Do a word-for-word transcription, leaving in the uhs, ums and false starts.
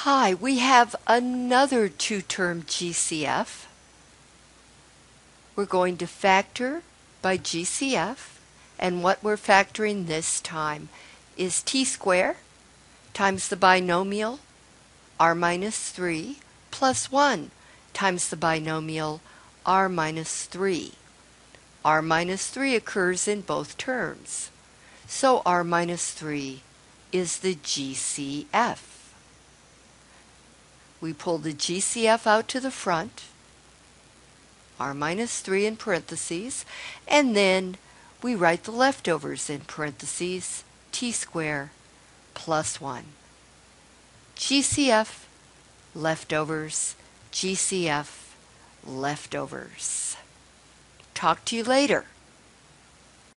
Hi, we have another two-term G C F. We're going to factor by G C F, and what we're factoring this time is t squared times the binomial r minus three plus one times the binomial r minus three. r minus three occurs in both terms, so r minus three is the G C F. We pull the G C F out to the front, r minus three in parentheses, and then we write the leftovers in parentheses, t squared plus one. G C F, leftovers, G C F, leftovers. Talk to you later.